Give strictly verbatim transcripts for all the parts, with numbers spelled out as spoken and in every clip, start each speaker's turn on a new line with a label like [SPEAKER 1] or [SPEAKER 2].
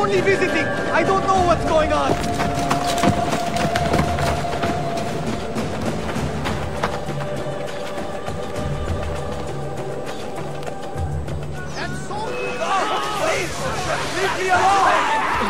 [SPEAKER 1] only visiting. I don't know what's going on. Leave me alone!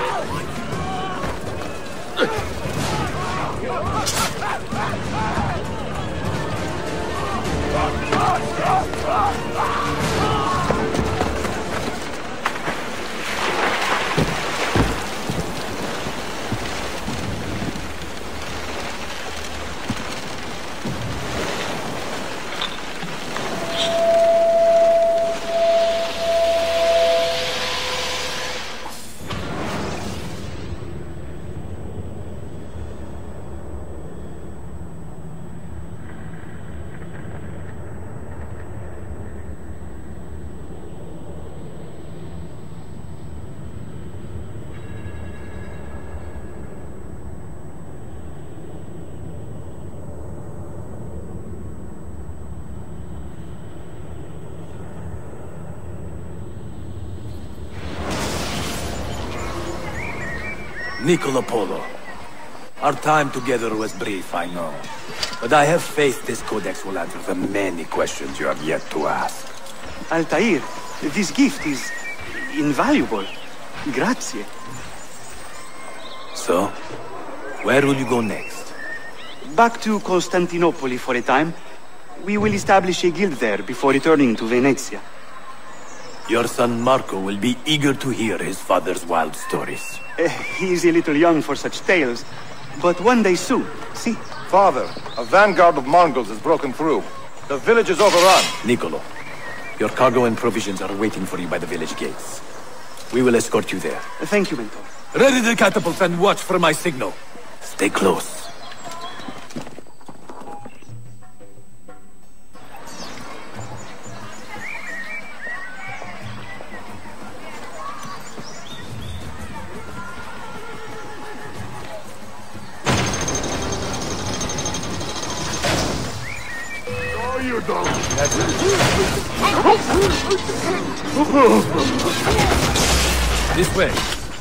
[SPEAKER 2] Niccolo Polo. Our time together was brief, I know. But I have faith this codex will answer the many questions you have yet to ask.
[SPEAKER 3] Altair, this gift is invaluable. Grazie.
[SPEAKER 2] So, where will you go next?
[SPEAKER 3] Back to Constantinople for a time. We will establish a guild there before returning to Venezia.
[SPEAKER 2] Your son Marco will be eager to hear his father's wild stories.
[SPEAKER 3] Uh, he is a little young for such tales, but one day soon, see?
[SPEAKER 4] Father, a vanguard of Mongols has broken through. The village is overrun.
[SPEAKER 2] Niccolo, your cargo and provisions are waiting for you by the village gates. We will escort you there.
[SPEAKER 3] Uh, thank you, Mentor.
[SPEAKER 2] Ready the catapults and watch for my signal. Stay close.
[SPEAKER 4] You don't.
[SPEAKER 2] This way.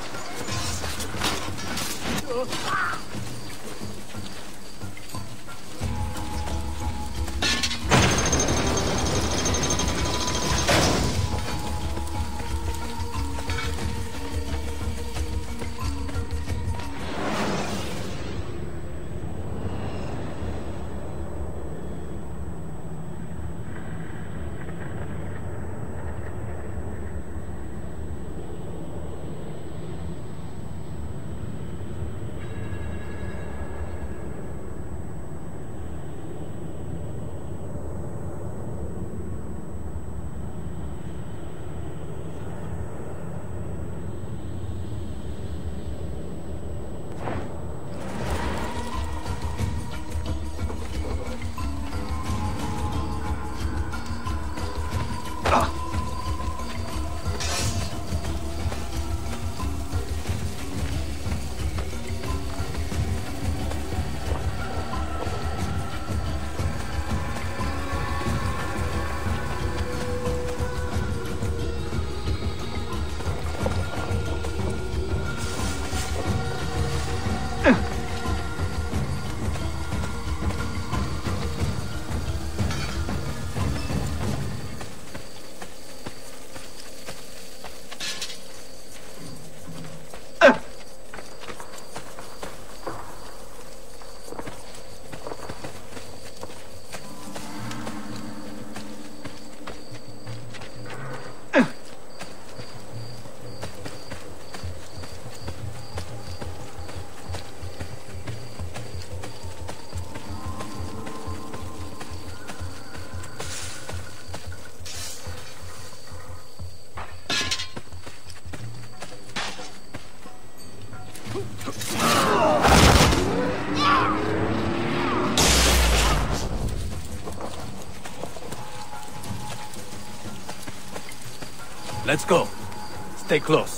[SPEAKER 2] Let's go. Stay close.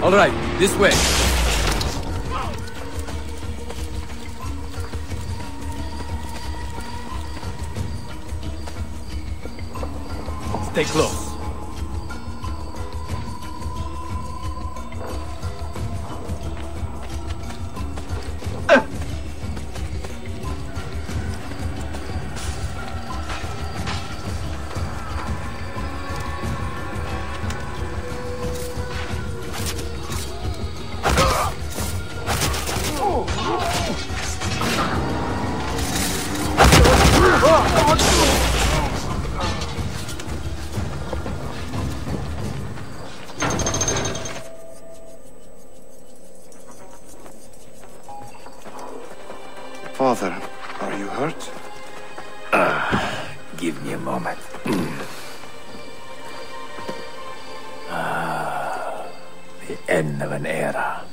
[SPEAKER 2] All right, this way. Stay close.
[SPEAKER 3] Father, are you hurt?
[SPEAKER 2] Uh, give me a moment. Ah, the end of an era.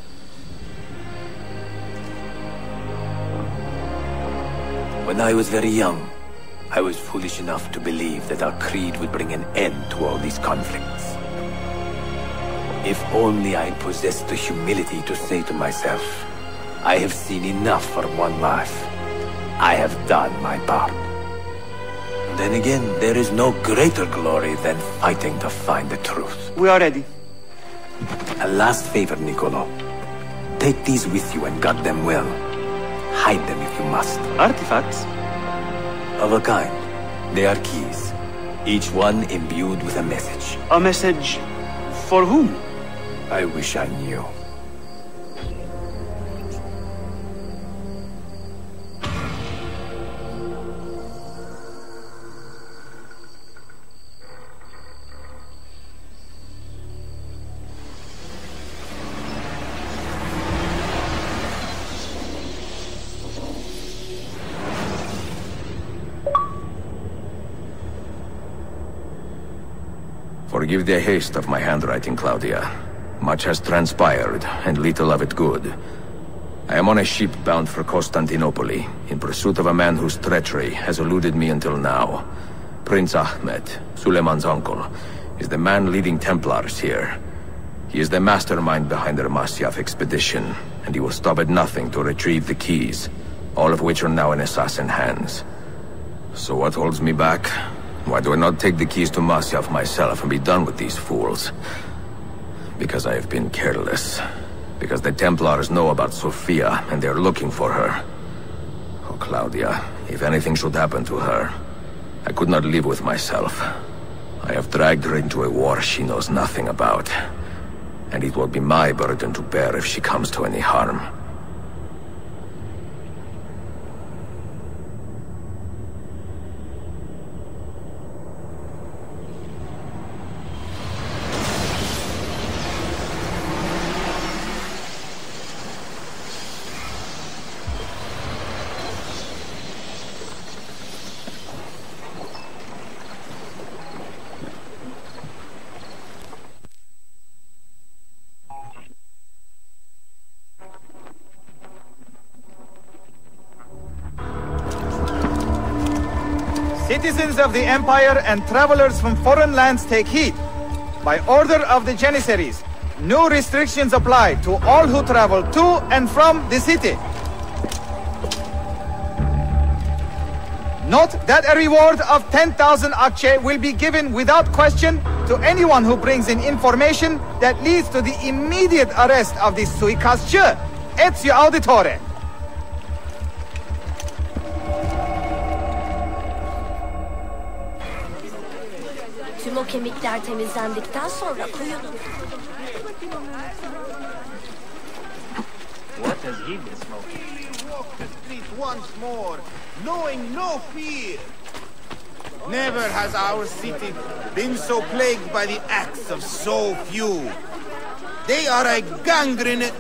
[SPEAKER 2] When I was very young, I was foolish enough to believe that our creed would bring an end to all these conflicts. If only I possessed the humility to say to myself, I have seen enough for one life. I have done my part. Then again, there is no greater glory than fighting to find the truth.
[SPEAKER 3] We are ready.
[SPEAKER 2] A last favor, Niccolo. Take these with you and guard them well. Hide them if you must.
[SPEAKER 3] Artifacts?
[SPEAKER 2] Of a kind. They are keys. Each one imbued with a message.
[SPEAKER 3] A message for whom?
[SPEAKER 2] I wish I knew.
[SPEAKER 5] Forgive the haste of my handwriting, Claudia. Much has transpired, and little of it good. I am on a ship bound for Constantinople, in pursuit of a man whose treachery has eluded me until now. Prince Ahmed, Suleiman's uncle, is the man leading Templars here. He is the mastermind behind the Masyaf expedition, and he will stop at nothing to retrieve the keys, all of which are now in assassin hands. So what holds me back? Why do I not take the keys to Masyaf myself and be done with these fools? Because I have been careless. Because the Templars know about Sophia, and they're looking for her. Oh, Claudia, if anything should happen to her, I could not live with myself. I have dragged her into a war she knows nothing about. And it will be my burden to bear if she comes to any harm.
[SPEAKER 1] Citizens of the Empire and travelers from foreign lands take heed. By order of the Janissaries, new restrictions apply to all who travel to and from the city. Note that a reward of ten thousand akçe will be given without question to anyone who brings in information that leads to the immediate arrest of the suikastçı. Ezio Auditore.
[SPEAKER 6] Tüm o kemikler temizlendikten sonra koyulur.
[SPEAKER 7] What has he been smoking?
[SPEAKER 8] Walk the street once more, knowing no fear. Never has our city been so plagued by the acts of so few. They are a gangrene.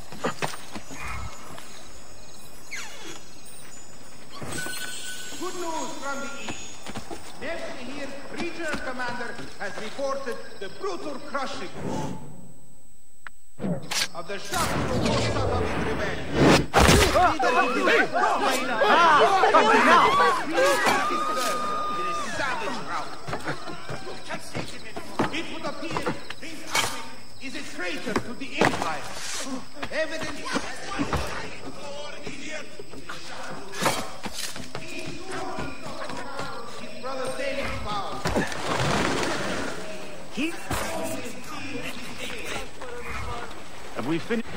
[SPEAKER 8] Good news. Regional Commander has reported the brutal crushing of the shock from Mustafa''s rebellion. Savage rout. It would appear this army is a traitor to the Empire. Evidence his brother David's power.
[SPEAKER 7] He... Have we finished?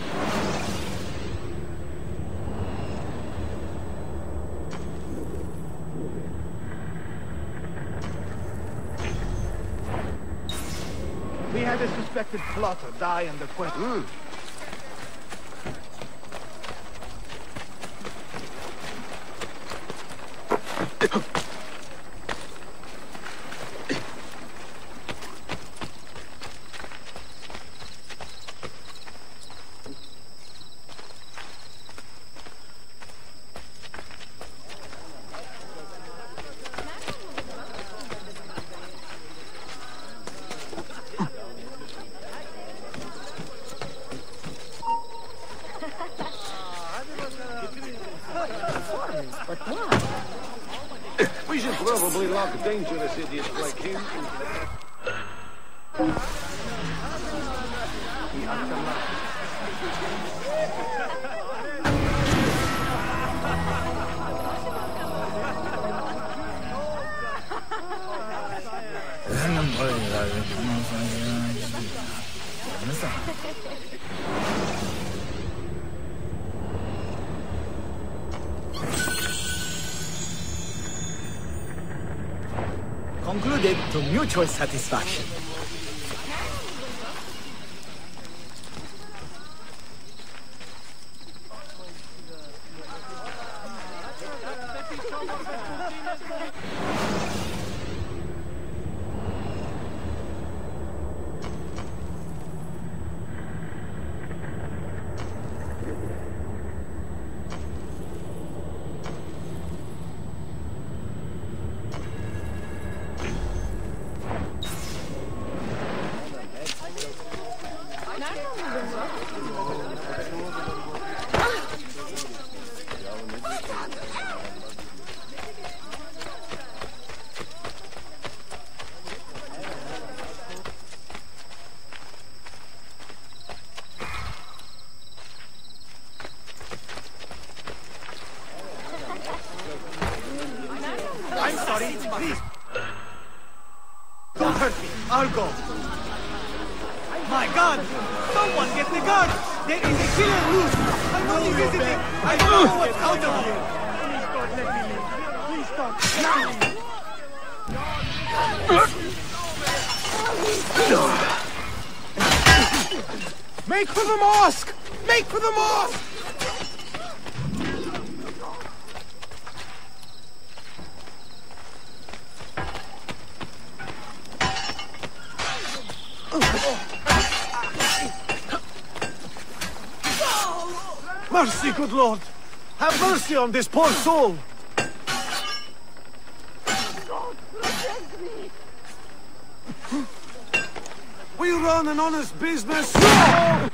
[SPEAKER 8] We had a suspected plotter die in the quest. Mm.
[SPEAKER 4] We should probably lock dangerous idiots like him.
[SPEAKER 9] Concluded to mutual satisfaction.
[SPEAKER 8] I'm sorry, please. Don't hurt me. I'll go.
[SPEAKER 9] My God! Someone get the guard! There is a killer loose! I'm only visiting! I don't know what's out of here! Please God, let me leave! Please God! Make for the mosque! Make for the mosque! Mercy, good Lord! Have mercy on this poor soul! God, protect me! We run an honest business! No!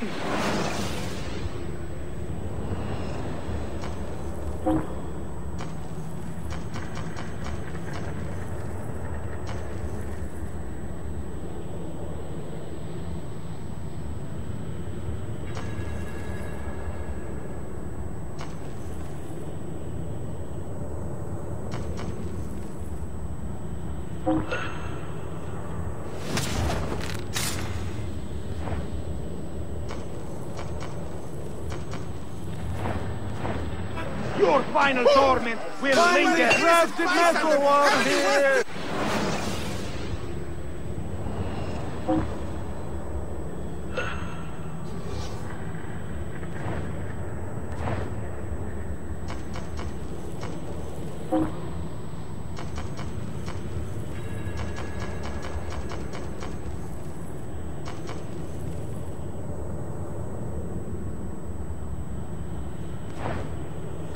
[SPEAKER 8] Your final torment will linger.
[SPEAKER 9] Crafted metal one here!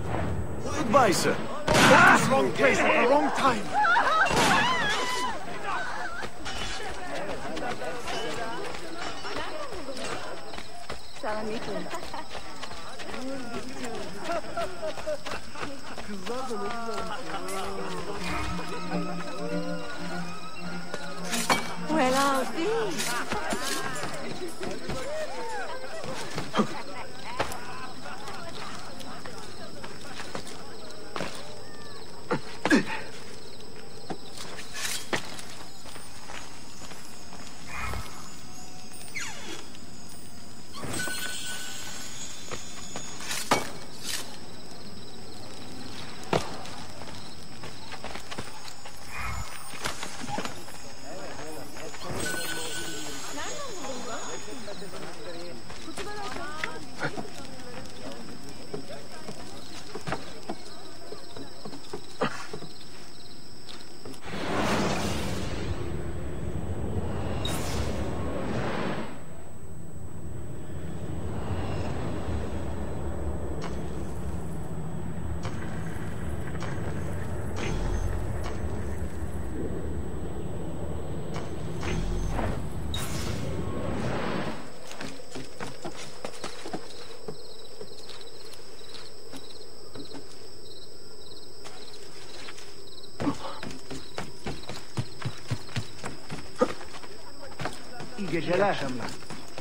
[SPEAKER 9] Goodbye, sir. Ah, wrong place at the wrong time.
[SPEAKER 6] Well, I'll be.
[SPEAKER 9] İyi geceler. Akşamlar.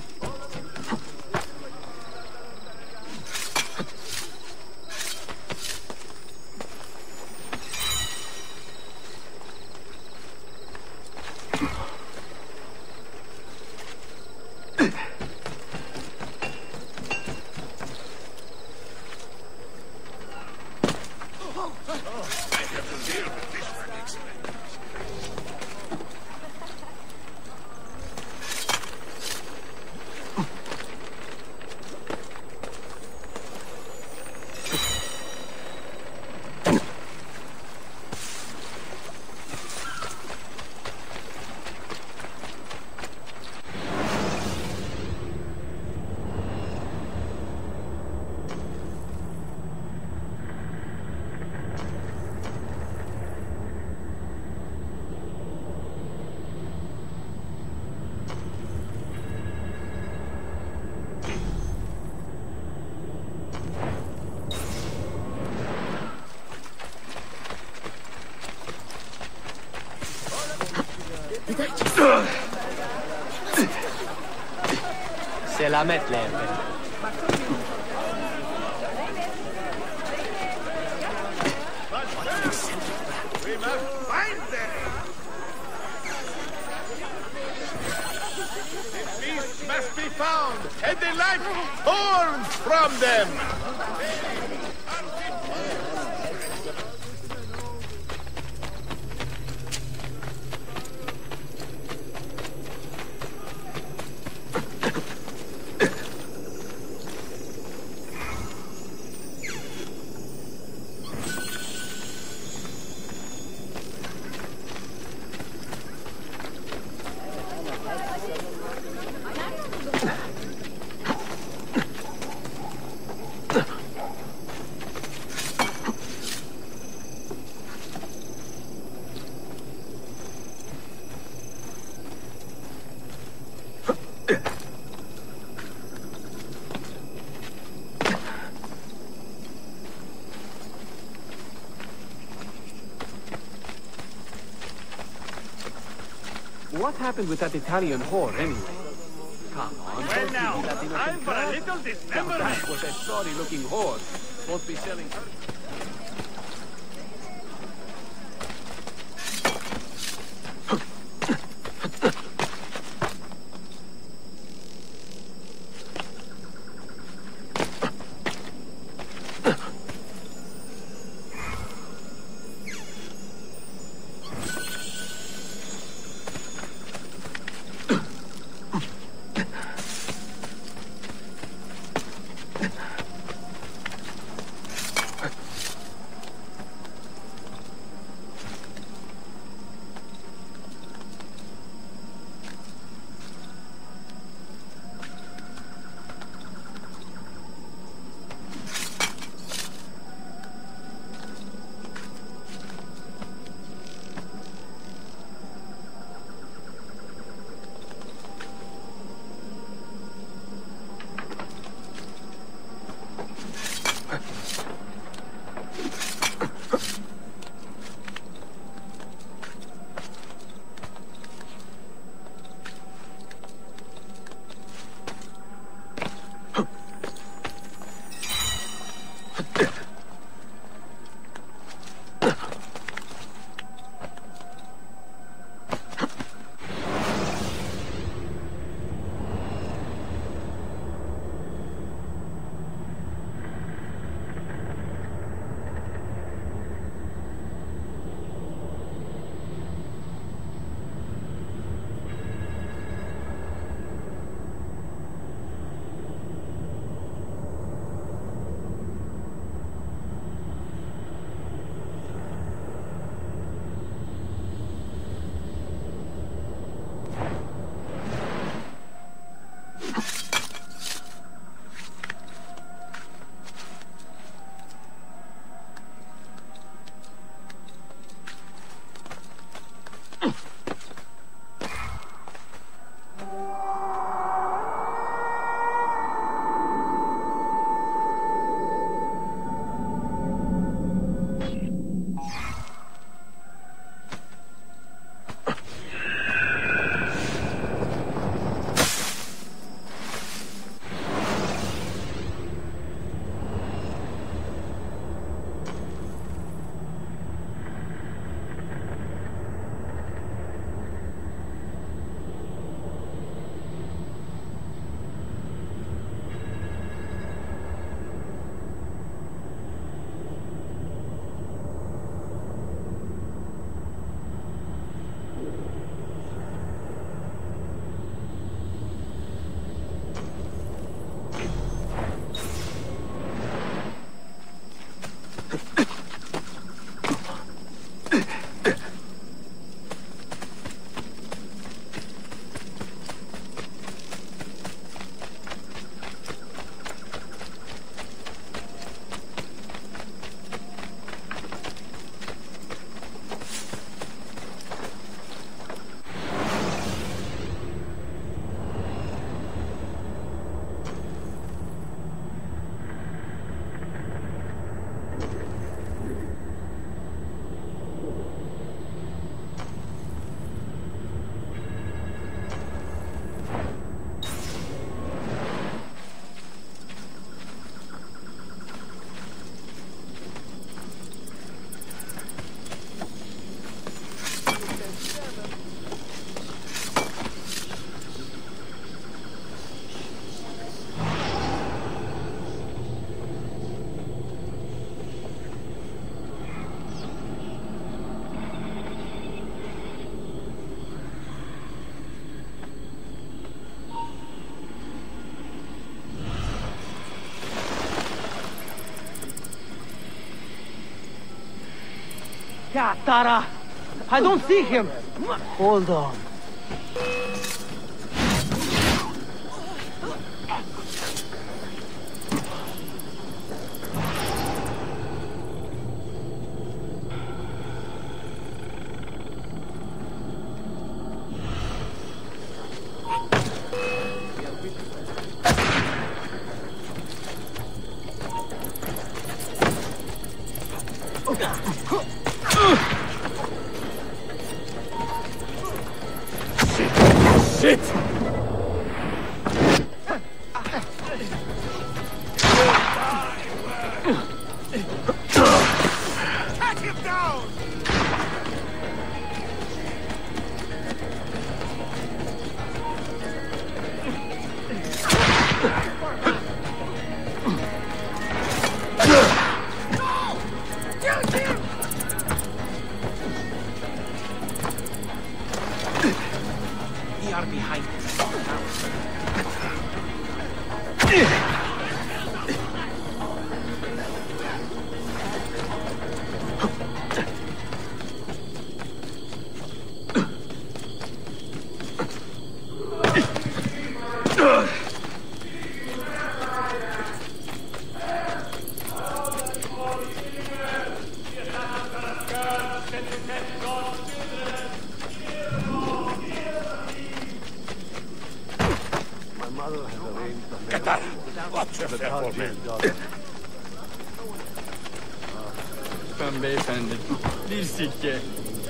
[SPEAKER 10] Selametle efendim.
[SPEAKER 8] We must find them! The beast must be found, and the life torn from them!
[SPEAKER 10] What happened with that Italian whore, anyway? Come on.
[SPEAKER 7] Well, now, time for a little dismemberment.
[SPEAKER 10] That was a sorry-looking whore. Won't be selling her.
[SPEAKER 9] Yeah, Tara. I don't see him. Hold on.
[SPEAKER 5] Shit!
[SPEAKER 8] Cut him down!
[SPEAKER 9] We are behind this.
[SPEAKER 4] Watch yourself, man.
[SPEAKER 10] Lütfen beyefendi. Bir sikke.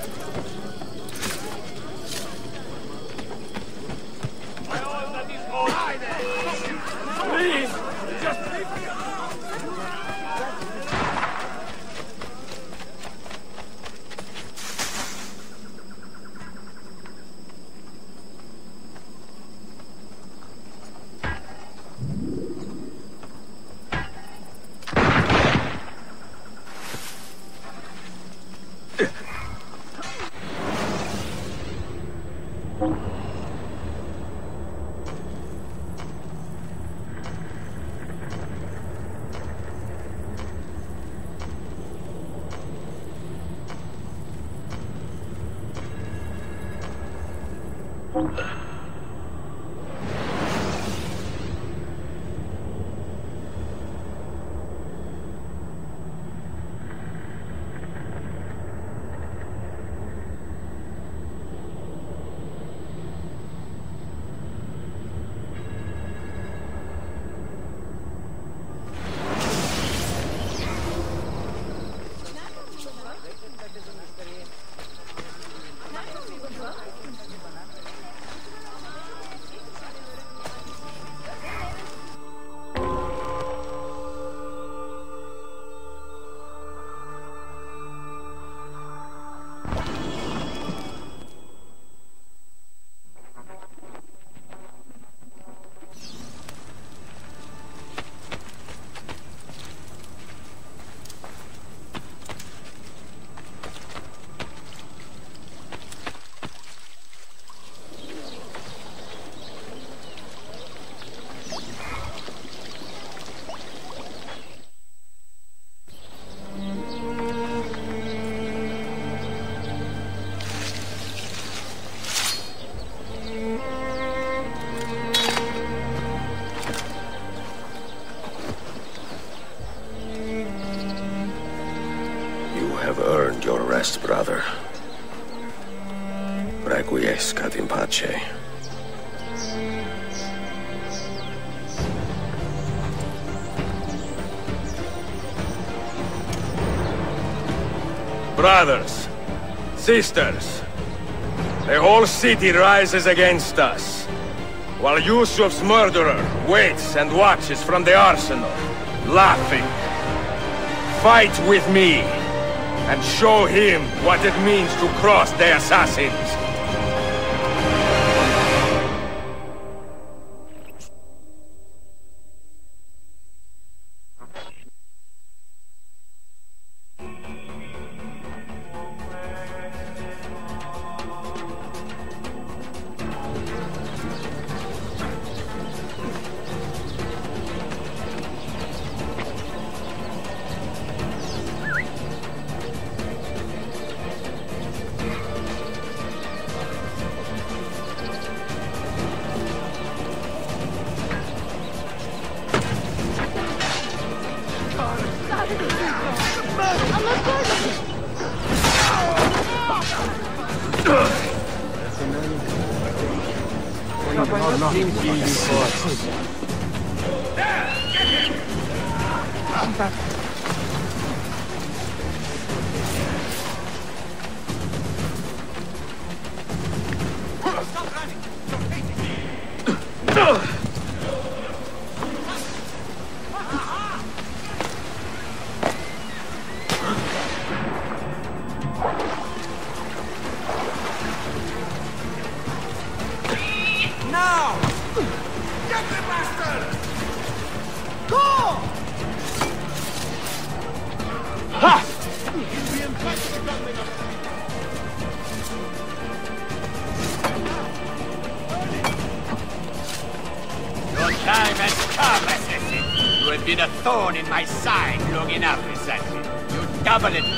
[SPEAKER 5] Please! Just leave me brother. Requiescat in pace.
[SPEAKER 11] Brothers, sisters, the whole city rises against us, while Yusuf's murderer waits and watches from the arsenal, laughing. Fight with me, and show him what it means to cross the Assassins.
[SPEAKER 7] Been a thorn in my side long enough, Assassin. You double it.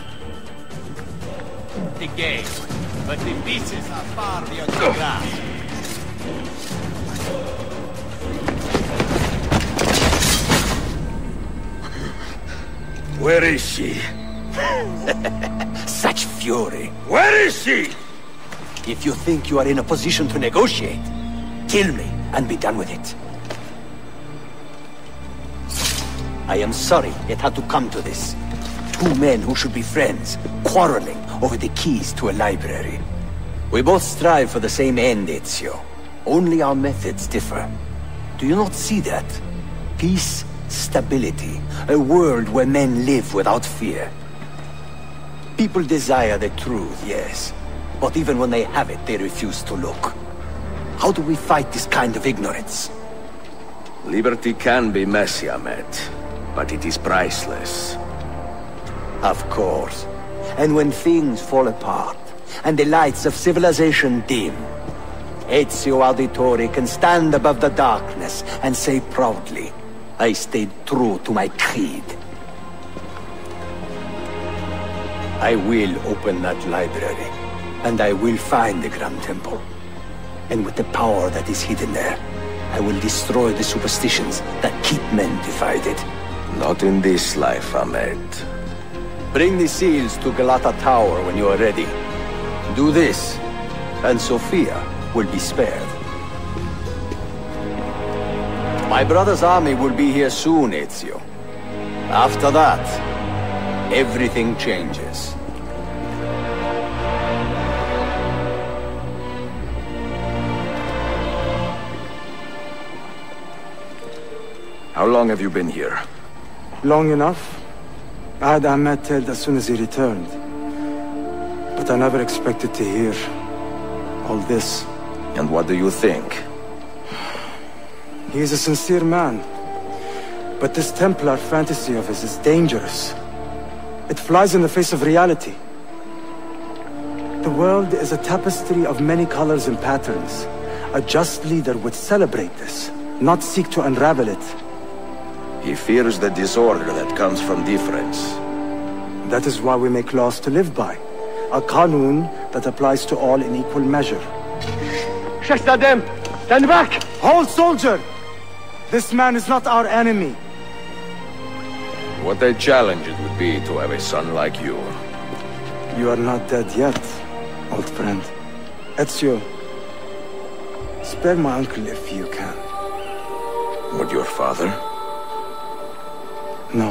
[SPEAKER 7] The game, but the pieces are far beyond the grasp.
[SPEAKER 11] Where is she?
[SPEAKER 2] Such fury.
[SPEAKER 11] Where is she?
[SPEAKER 2] If you think you are in a position to negotiate, kill me and be done with it. I am sorry it had to come to this. Two men who should be friends, quarreling over the keys to a library. We both strive for the same end, Ezio. Only our methods differ. Do you not see that? Peace, stability, a world where men live without fear. People desire the truth, yes. But even when they have it, they refuse to look. How do we fight this kind of ignorance?
[SPEAKER 11] Liberty can be messy, Ahmed. But it is priceless.
[SPEAKER 2] Of course. And when things fall apart, and the lights of civilization dim, Ezio Auditore can stand above the darkness and say proudly, I stayed true to my creed. I will open that library, and I will find the Grand Temple. And with the power that is hidden there, I will destroy the superstitions that keep men divided.
[SPEAKER 11] Not in this life, Ahmed.
[SPEAKER 2] Bring the seals to Galata Tower when you are ready. Do this, and Sofia will be spared. My brother's army will be here soon, Ezio. After that, everything changes.
[SPEAKER 5] How long have you been here?
[SPEAKER 12] Long enough. I had Ahmed killed as soon as he returned. But I never expected to hear all this.
[SPEAKER 5] And what do you think?
[SPEAKER 12] He is a sincere man. But this Templar fantasy of his is dangerous. It flies in the face of reality. The world is a tapestry of many colors and patterns. A just leader would celebrate this, not seek to unravel it.
[SPEAKER 5] He fears the disorder that comes from difference.
[SPEAKER 12] That is why we make laws to live by. A qanun that applies to all in equal measure. Shahzadem, stand back! Hold, soldier! This man is not our enemy.
[SPEAKER 5] What a challenge it would be to have a son like you.
[SPEAKER 12] You are not dead yet, old friend. Ezio, spare my uncle if you can.
[SPEAKER 5] Would your father?
[SPEAKER 12] No.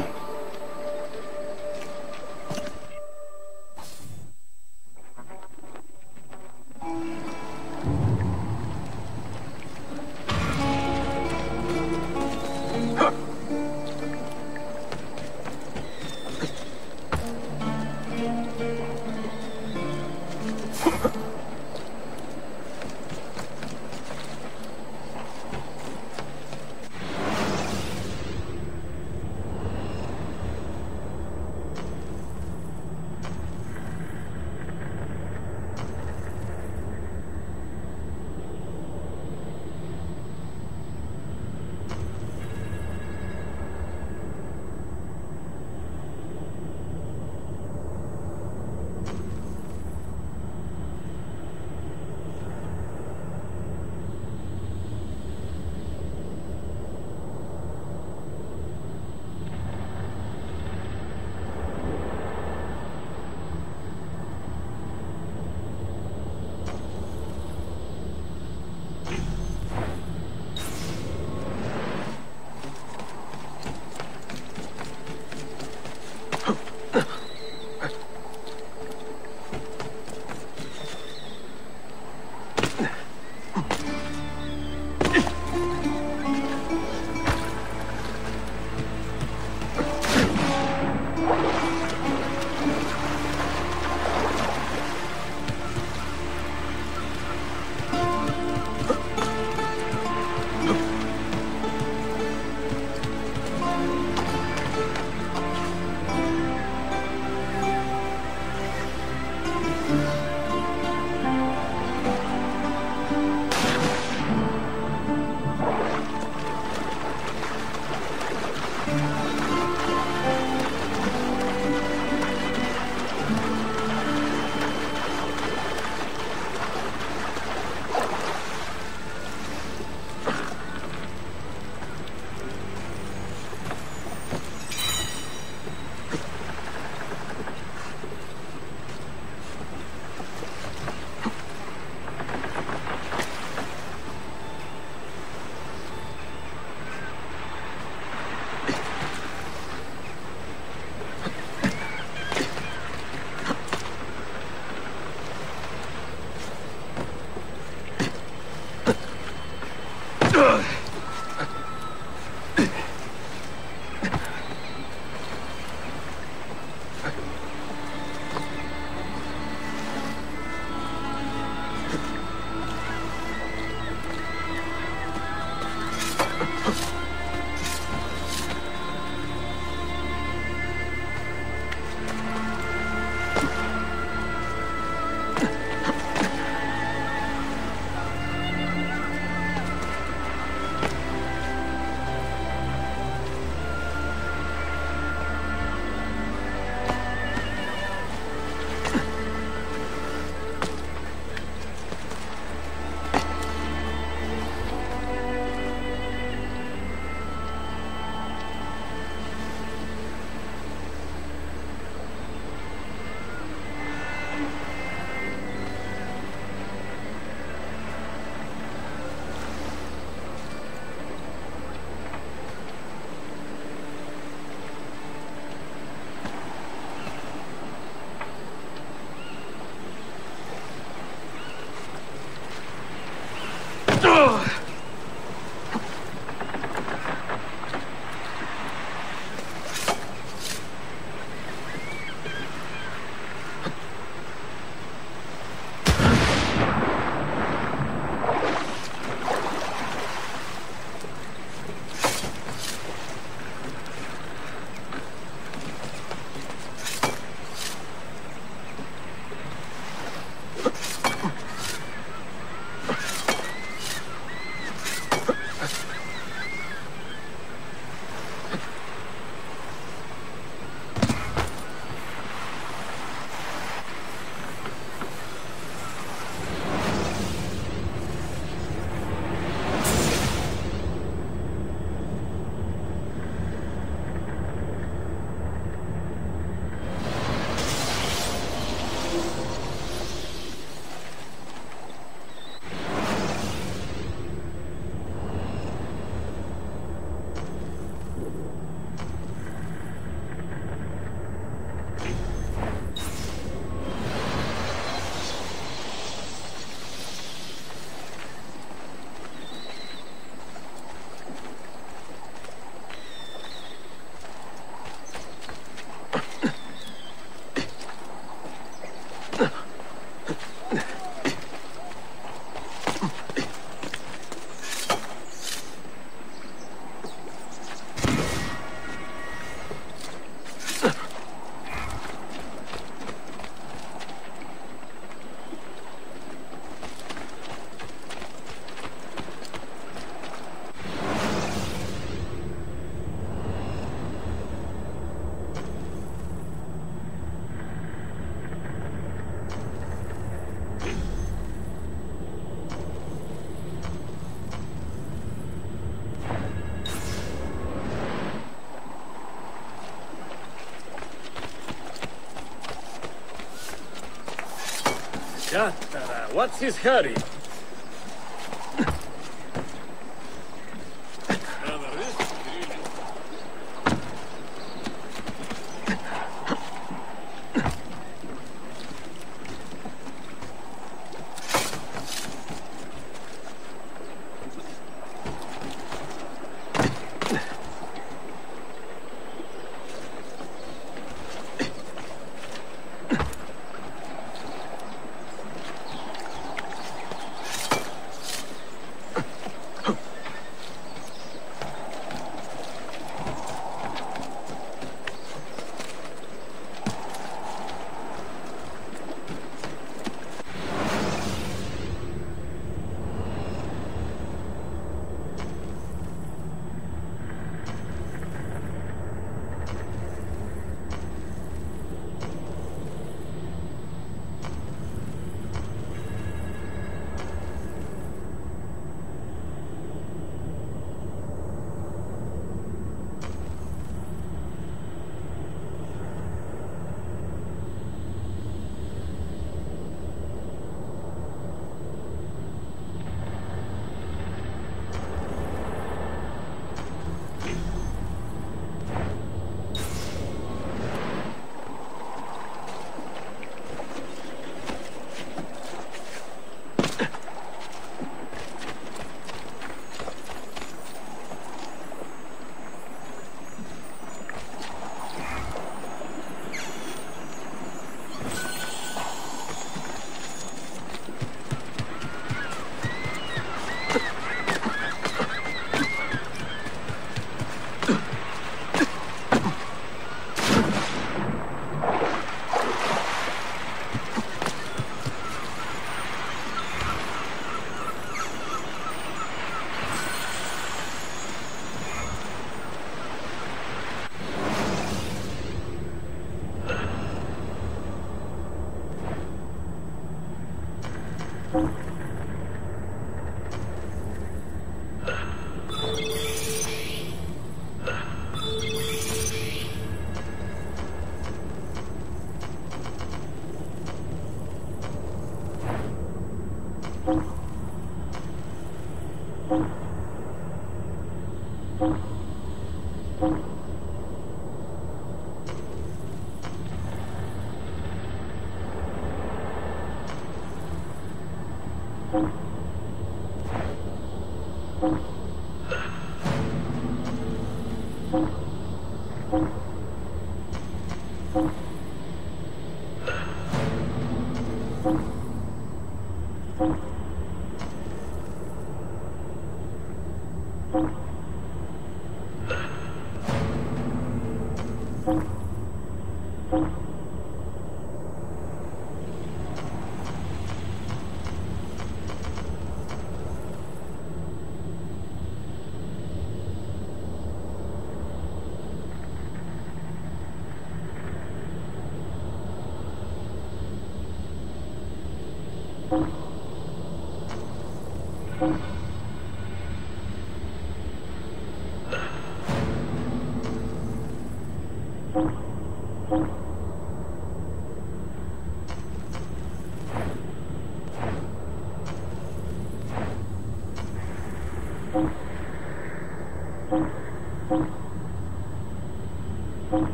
[SPEAKER 11] Cattara, what's his hurry?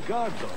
[SPEAKER 9] Gardo.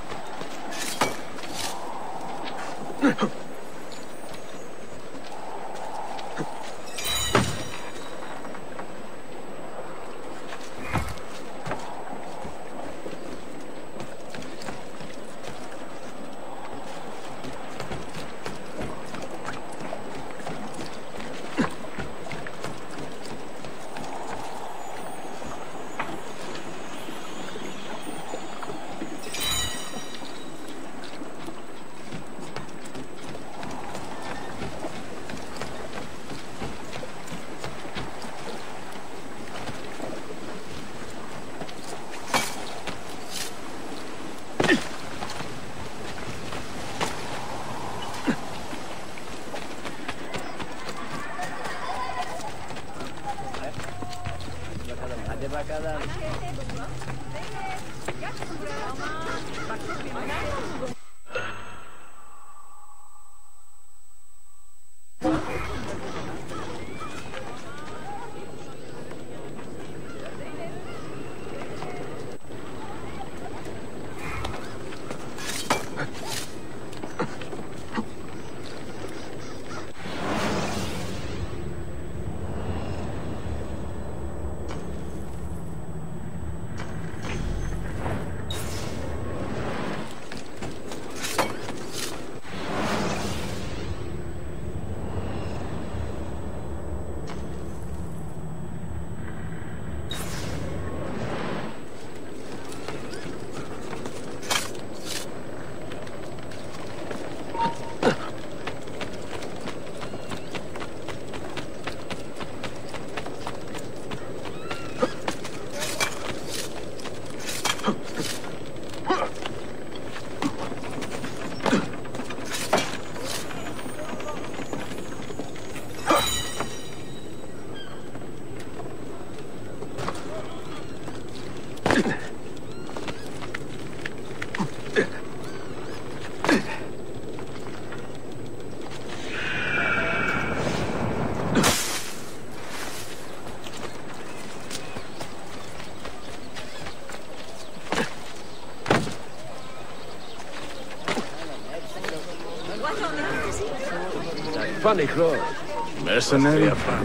[SPEAKER 10] Funny crow.
[SPEAKER 9] Mercenary.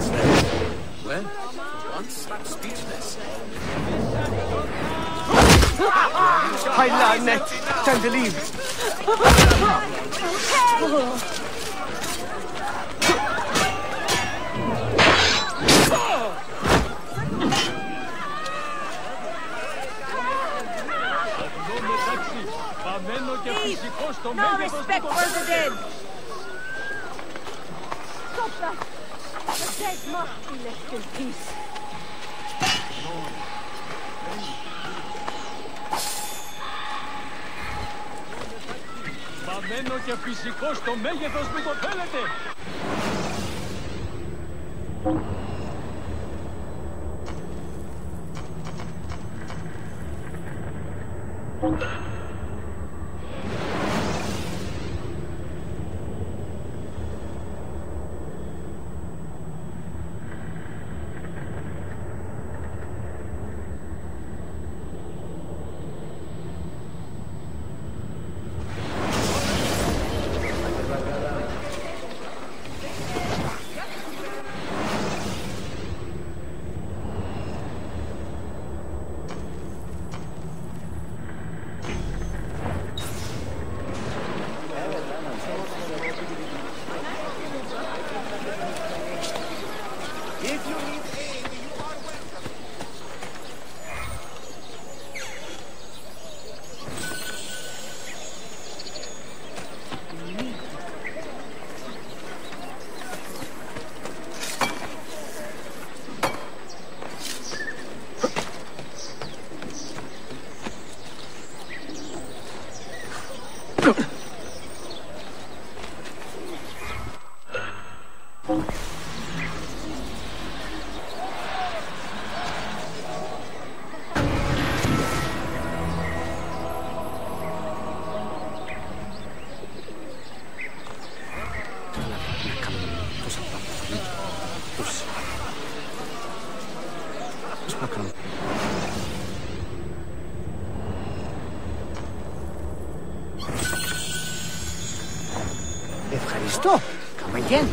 [SPEAKER 2] Well, once I'm speechless.
[SPEAKER 9] High net. Time to leave.
[SPEAKER 13] No respect for the dead. Stop that. The dead must be left in peace.
[SPEAKER 9] Βαμμένο και φυσικό στο μέγεθος που το θέλετε.
[SPEAKER 1] stop. Come again.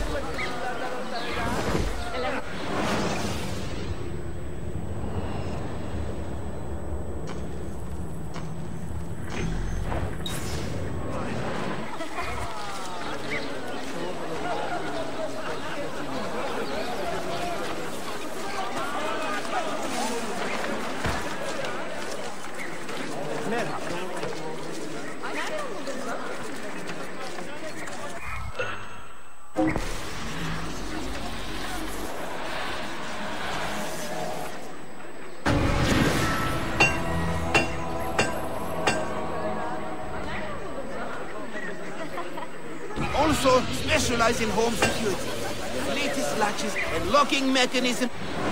[SPEAKER 8] Also specialize in home security. The latest latches and locking mechanism.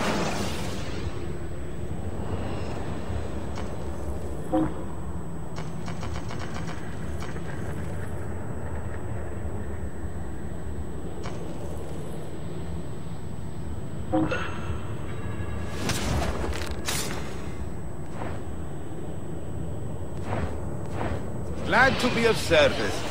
[SPEAKER 8] Glad to be of service.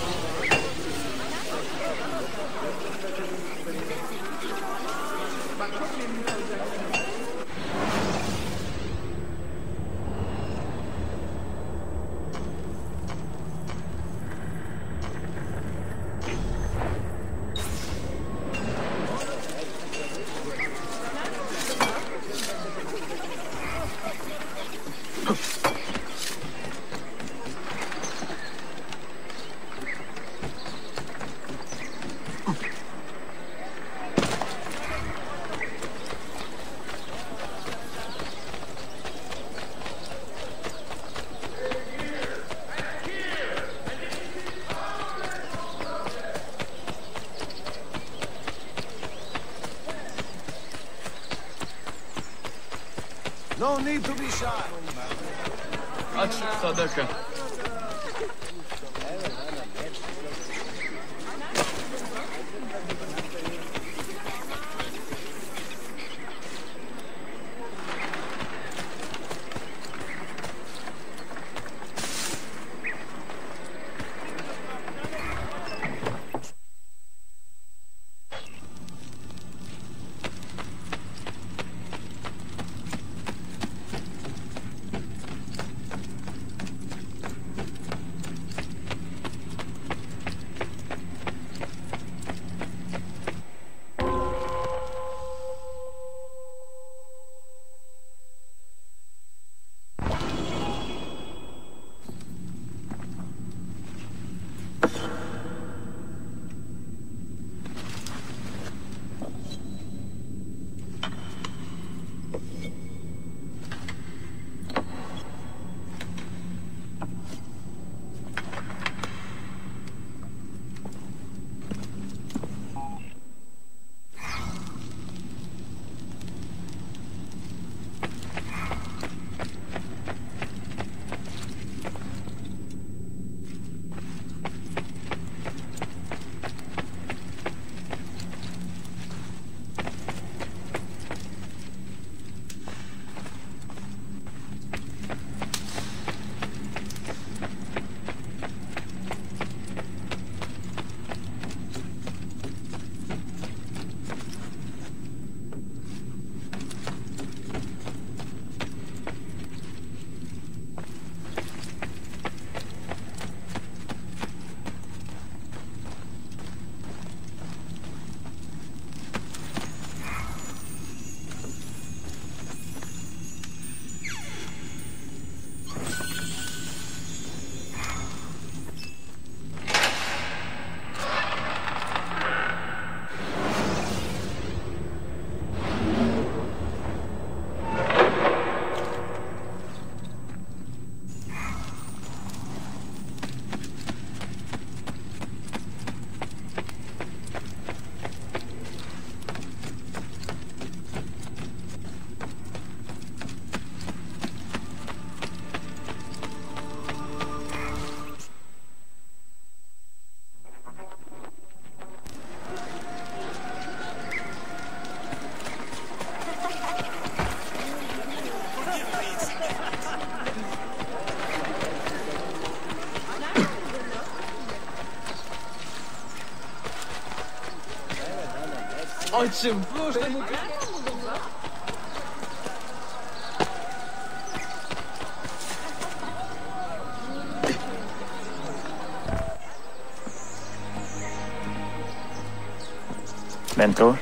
[SPEAKER 9] No need to be shy.
[SPEAKER 10] Aç sadaka.
[SPEAKER 9] Açım.
[SPEAKER 2] Mentor?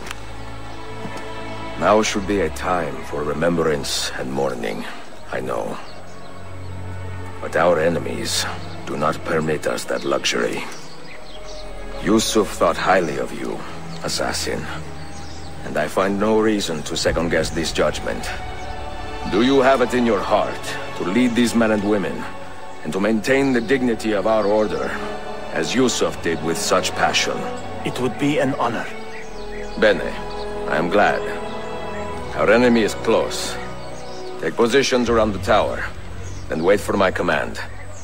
[SPEAKER 5] Now should be a time for remembrance and mourning, I know. But our enemies do not permit us that luxury. Yusuf thought highly of you, assassin, and I find no reason to second-guess this judgment. Do you have it in your heart to lead these men and women, and to maintain the dignity of our order, as Yusuf did with such passion?
[SPEAKER 2] It would be an honor.
[SPEAKER 5] Bene, I am glad. Our enemy is close. Take positions around the tower, then wait for my command.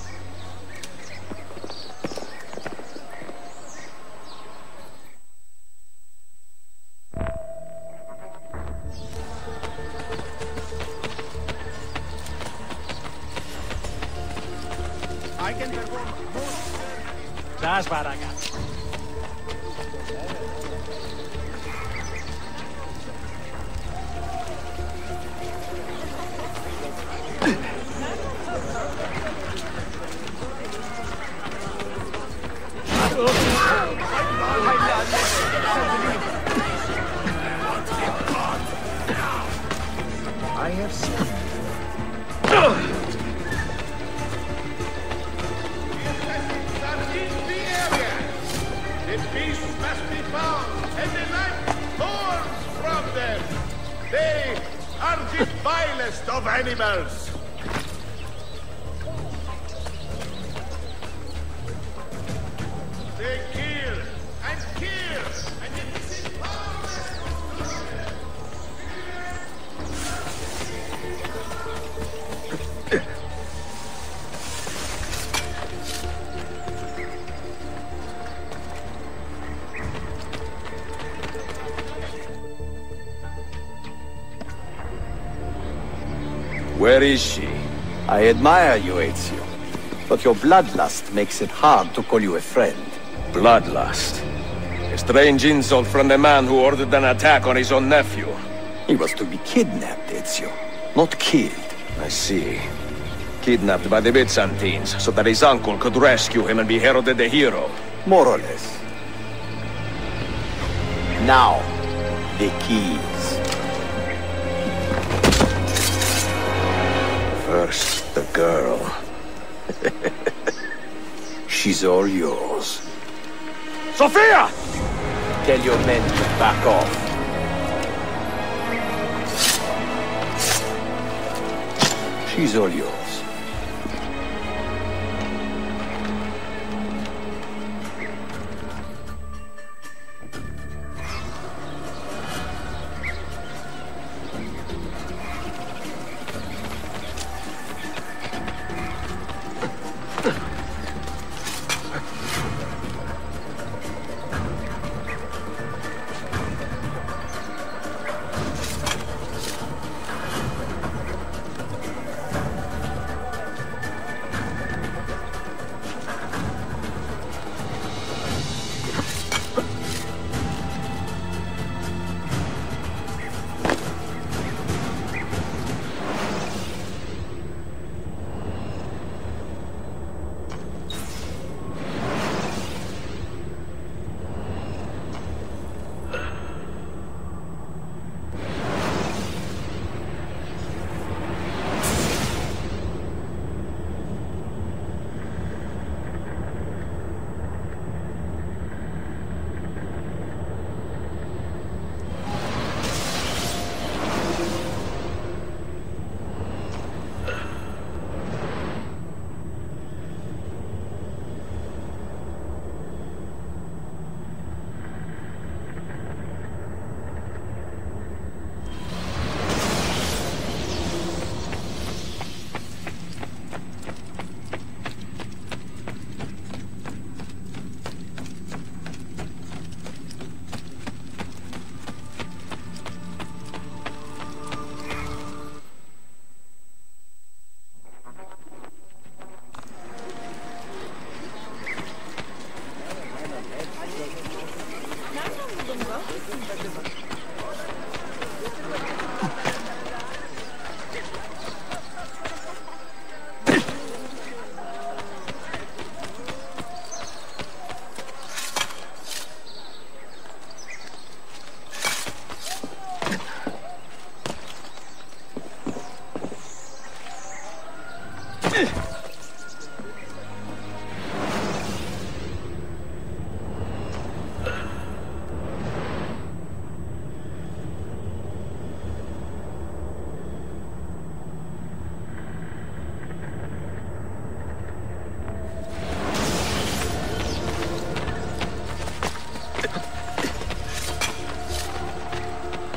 [SPEAKER 9] I can perform most... That's what I got.
[SPEAKER 2] I have seen.
[SPEAKER 8] The beasts must be found, and the knife torn from them. They are the vilest of animals. They kill and kill, and it is powerless to
[SPEAKER 5] Where is she?
[SPEAKER 2] I admire you, Ezio. But your bloodlust makes it hard to call you a friend.
[SPEAKER 5] Bloodlust? A strange insult from the man who ordered an attack on his own nephew.
[SPEAKER 2] He was to be kidnapped, Ezio, not killed.
[SPEAKER 5] I see. Kidnapped by the Byzantines, so that his uncle could rescue him and be heralded a hero.
[SPEAKER 2] More or less. Now, the keys.
[SPEAKER 5] First, the girl.
[SPEAKER 2] She's all yours.
[SPEAKER 5] Sophia!
[SPEAKER 2] Tell your men to back off. She's all yours.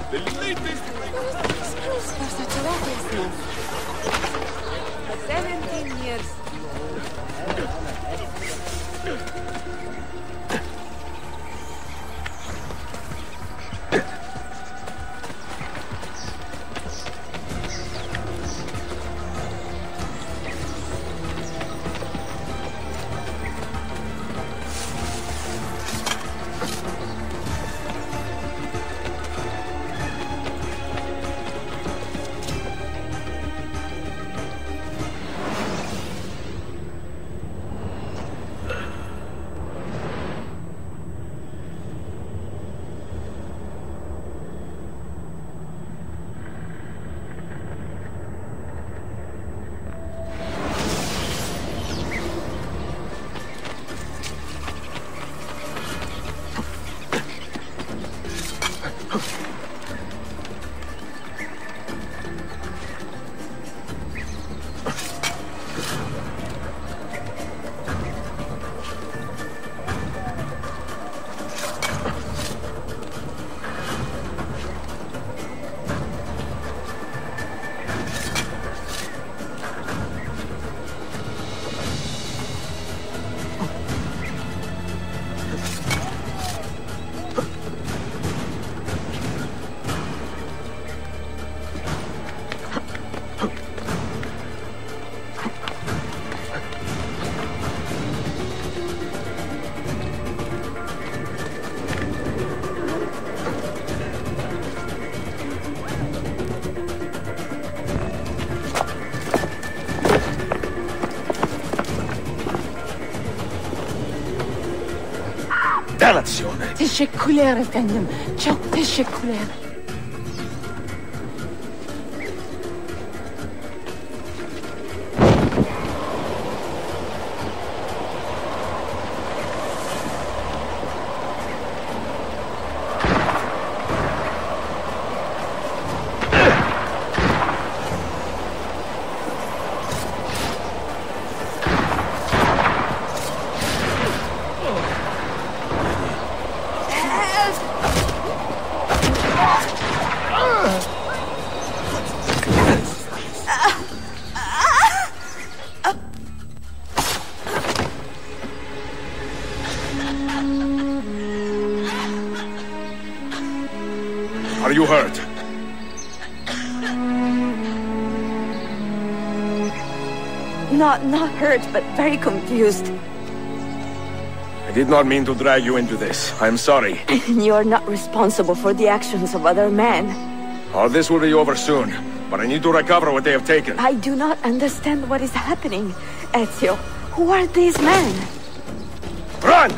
[SPEAKER 13] Seventeen years.
[SPEAKER 11] Danazione.
[SPEAKER 14] Teşekkürler efendim. Çok teşekkürler.
[SPEAKER 11] Are you hurt?
[SPEAKER 14] Not, not hurt, but very confused.
[SPEAKER 11] I did not mean to drag you into this. I'm sorry.
[SPEAKER 14] You're not responsible for the actions of other men.
[SPEAKER 11] All this will be over soon, but I need to recover what they have taken.
[SPEAKER 14] I do not understand what is happening, Ezio. Who are these men?
[SPEAKER 11] Run!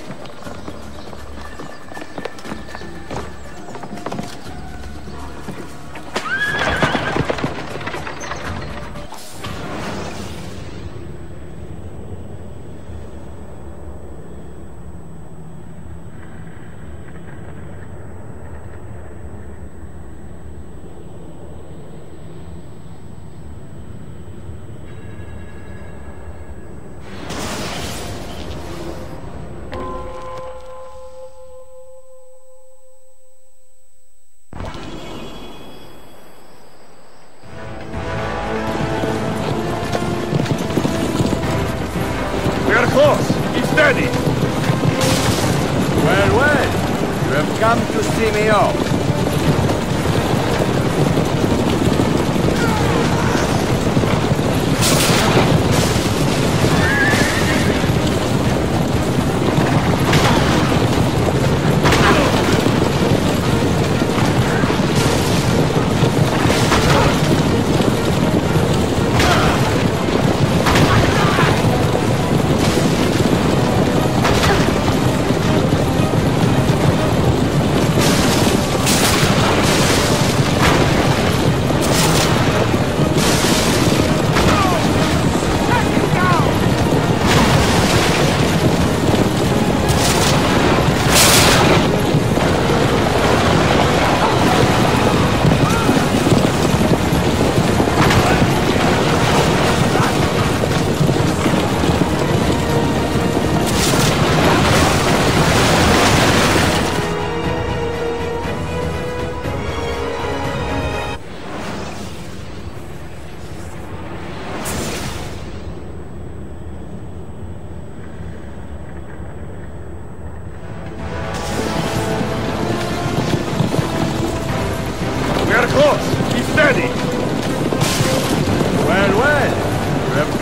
[SPEAKER 7] Close! Keep steady! Well, well, you have come to see me off.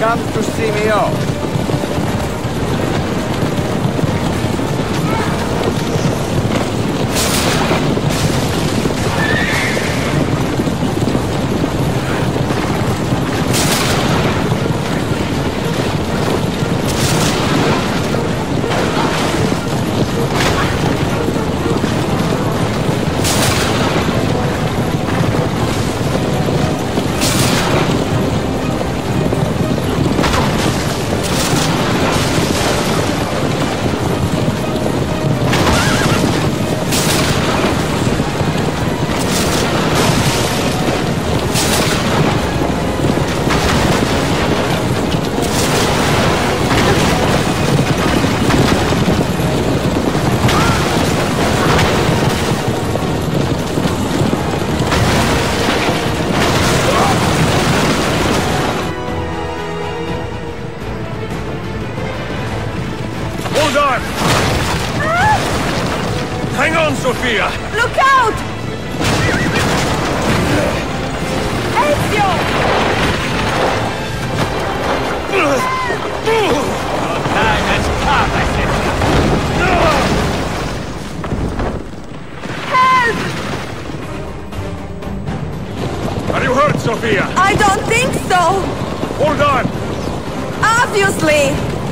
[SPEAKER 15] come to see me off.
[SPEAKER 11] Sophia!
[SPEAKER 14] Look out! Ezio!
[SPEAKER 7] Your time has come, Assassin!
[SPEAKER 14] Help!
[SPEAKER 11] Are you hurt, Sophia?
[SPEAKER 14] I don't think so!
[SPEAKER 11] Hold on!
[SPEAKER 14] Obviously!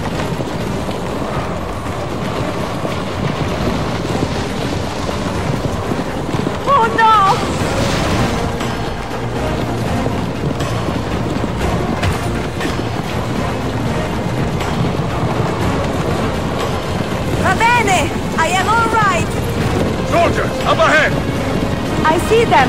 [SPEAKER 14] Oh no! Va bene! I am all right!
[SPEAKER 11] Soldiers, up ahead!
[SPEAKER 14] I see them!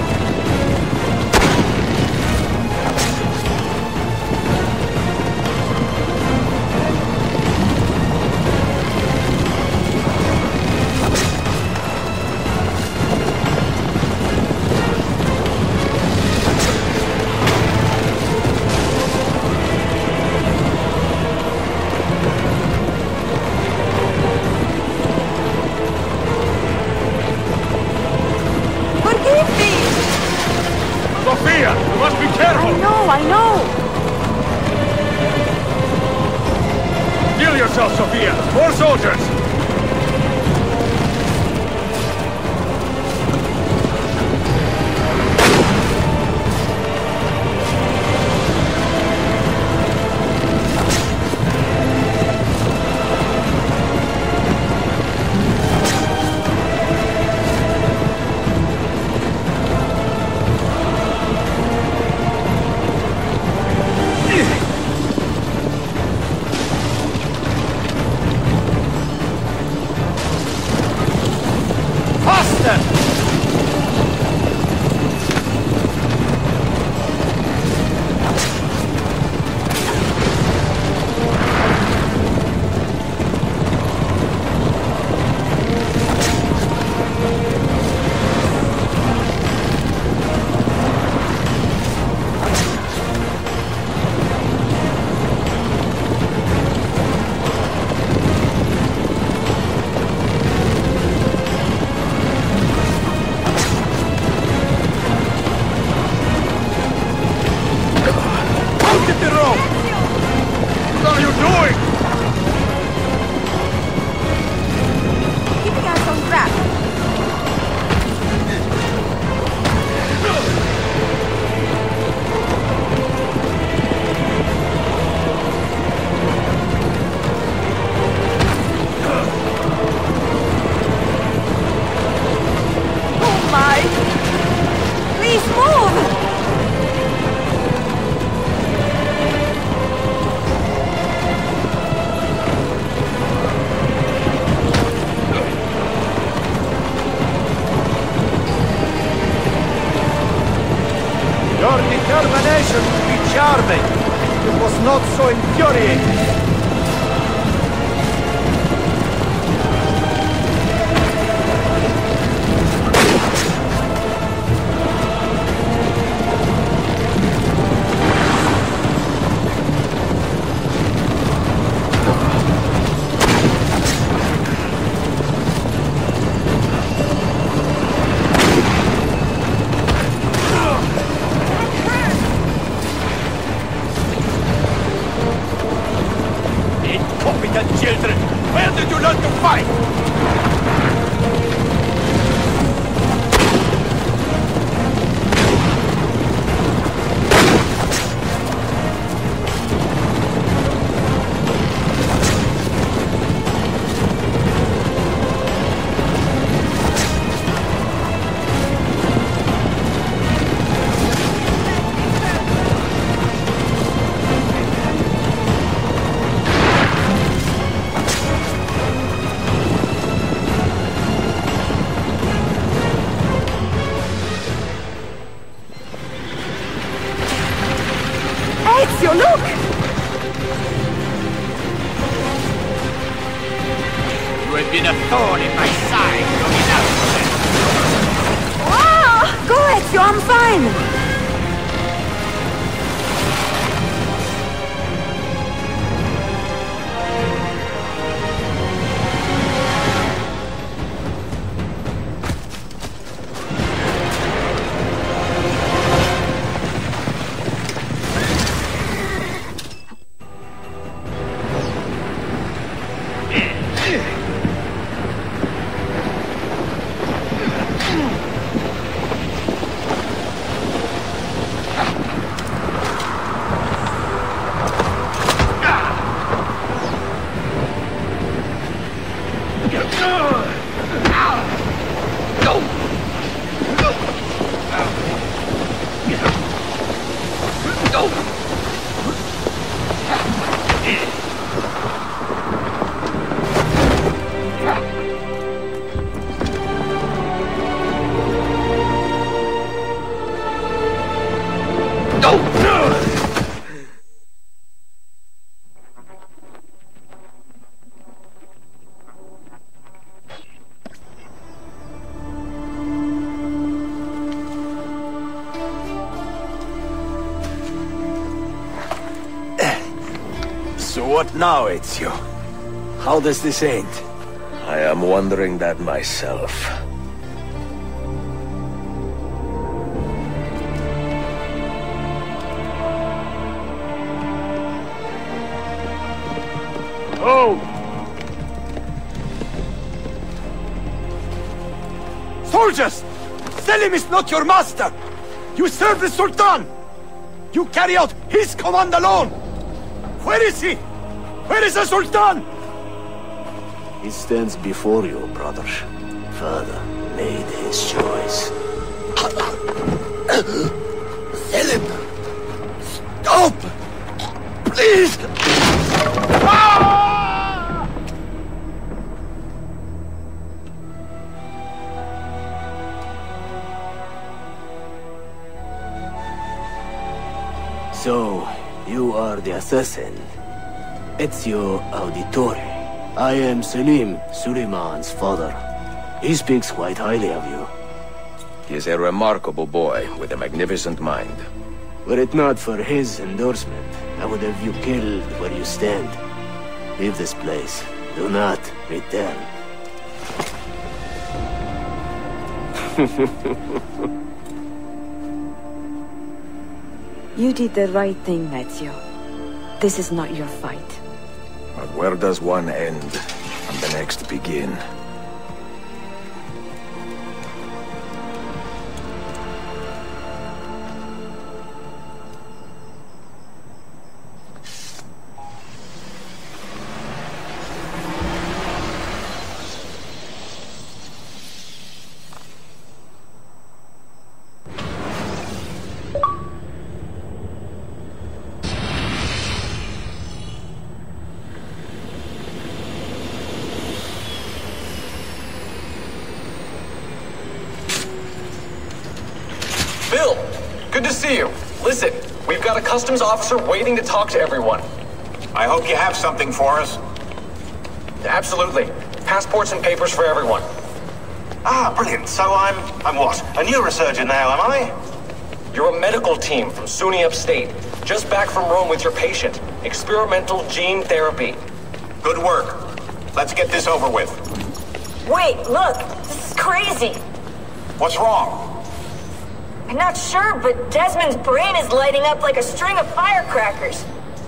[SPEAKER 11] Sophia, you must be careful!
[SPEAKER 14] I know, I know!
[SPEAKER 11] Heal yourself, Sophia! More soldiers!
[SPEAKER 1] Your determination to be charming. It was not so infuriating.
[SPEAKER 14] Ezio, look!
[SPEAKER 7] You have been a thorn in my side long enough.
[SPEAKER 14] Ah! Go, Ezio, I'm fine!
[SPEAKER 2] So what now, Ezio? How does this end?
[SPEAKER 5] I am wondering that myself.
[SPEAKER 2] Oh! Soldiers! Selim is not your master! You serve the Sultan! You carry out his command alone! Where is he? Where is the Sultan?
[SPEAKER 15] He stands before you, brother. Father made his choice.
[SPEAKER 2] Selim! Stop! Please! Ah!
[SPEAKER 15] So, you are the assassin. Ezio Auditore. I am Selim, Suleiman's father. He speaks quite highly of you.
[SPEAKER 5] He is a remarkable boy with a magnificent mind.
[SPEAKER 15] Were it not for his endorsement, I would have you killed where you stand. Leave this place. Do not return.
[SPEAKER 14] You did the right thing, Ezio. This is not your fight.
[SPEAKER 5] But where does one end and the next begin?
[SPEAKER 16] Bill, good to see you. Listen, we've got a customs officer waiting to talk to everyone.
[SPEAKER 17] I hope you have something for us.
[SPEAKER 16] Absolutely. Passports and papers for everyone.
[SPEAKER 17] Ah, brilliant. So I'm... I'm what? A neurosurgeon now, am I?
[SPEAKER 16] You're a medical team from SUNY Upstate. Just back from Rome with your patient. Experimental gene therapy.
[SPEAKER 17] Good work. Let's get this over with.
[SPEAKER 18] Wait, look. This is crazy.
[SPEAKER 17] What's wrong?
[SPEAKER 18] I'm not sure, but Desmond's brain is lighting up like a string of firecrackers.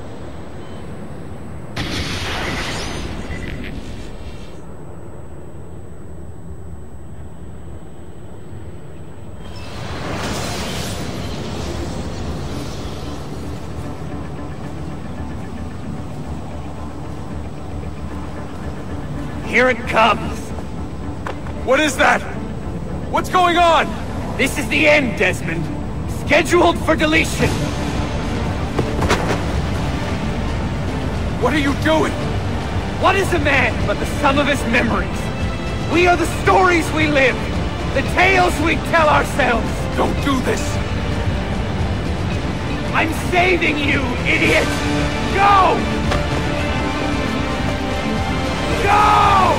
[SPEAKER 9] Here it comes.
[SPEAKER 11] What is that? What's going on?
[SPEAKER 9] This is the end, Desmond. Scheduled for deletion.
[SPEAKER 11] What are you doing?
[SPEAKER 9] What is a man but the sum of his memories? We are the stories we live, the tales we tell ourselves.
[SPEAKER 11] Don't do this.
[SPEAKER 7] I'm saving you, idiot! Go! Go!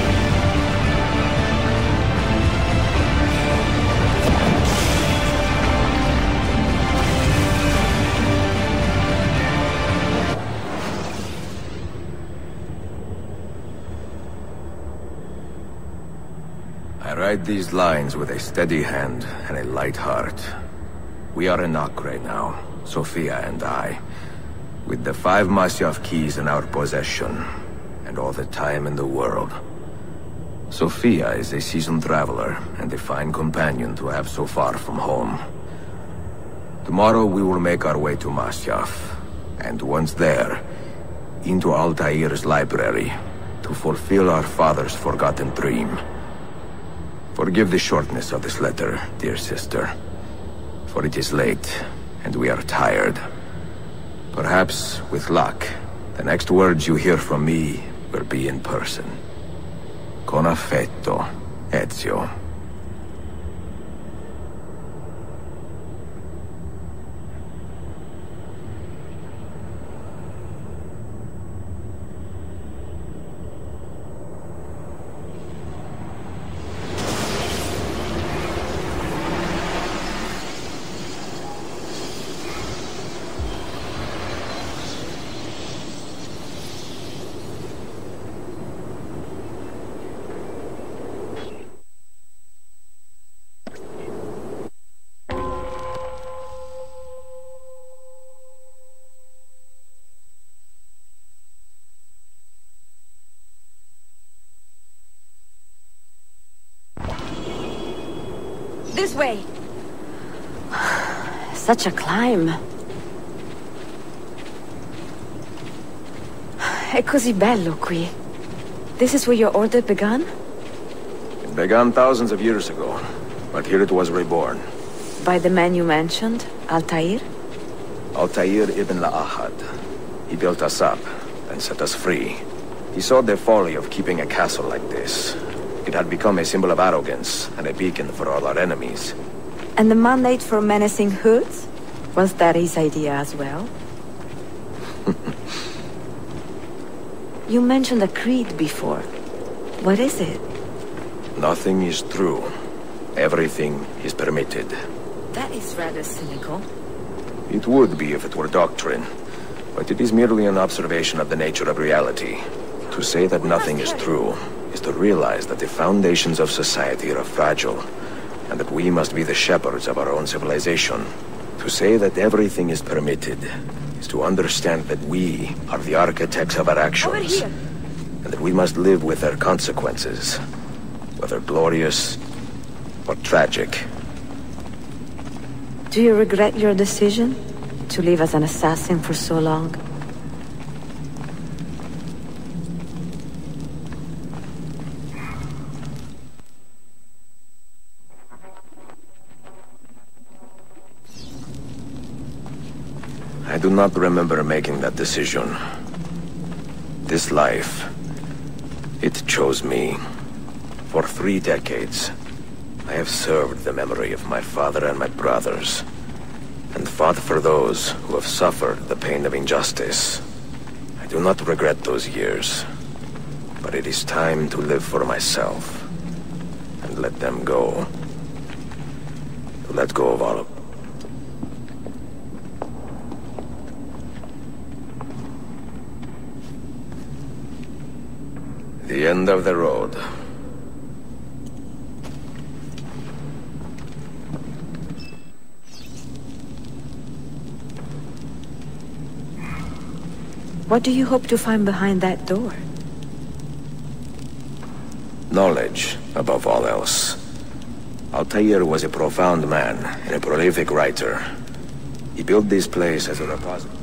[SPEAKER 5] I write these lines with a steady hand and a light heart. We are in Acre now, Sophia and I, with the five Masyaf keys in our possession, and all the time in the world. Sophia is a seasoned traveler, and a fine companion to have so far from home. Tomorrow we will make our way to Masyaf, and once there, into Altair's library, to fulfill our father's forgotten dream. Forgive the shortness of this letter, dear sister, for it is late, and we are tired. Perhaps, with luck, the next words you hear from me will be in person. Con affetto, Ezio.
[SPEAKER 14] This way. Such a climb. È così bello qui. This is where your order began?
[SPEAKER 5] It began thousands of years ago, but here it was reborn.
[SPEAKER 14] By the man you mentioned, Altair?
[SPEAKER 5] Altair ibn La'ahad. He built us up, then set us free. He saw the folly of keeping a castle like this. It had become a symbol of arrogance, and a beacon for all our enemies.
[SPEAKER 14] And the mandate for menacing hoods? Was that his idea as well? You mentioned a creed before. What is it?
[SPEAKER 5] Nothing is true. Everything is permitted.
[SPEAKER 14] That is rather cynical.
[SPEAKER 5] It would be if it were doctrine, but it is merely an observation of the nature of reality. To say that nothing is true is to realize that the foundations of society are fragile, and that we must be the shepherds of our own civilization. To say that everything is permitted is to understand that we are the architects of our actions, and that we must live with their consequences, whether glorious or tragic.
[SPEAKER 14] Do you regret your decision to live as an assassin for so long?
[SPEAKER 5] I do not remember making that decision. This life, it chose me. For three decades, I have served the memory of my father and my brothers, and fought for those who have suffered the pain of injustice. I do not regret those years, but it is time to live for myself, and let them go. To let go of all of the end of the road.
[SPEAKER 14] What do you hope to find behind that door?
[SPEAKER 5] Knowledge, above all else. Altair was a profound man and a prolific writer. He built this place as a repository.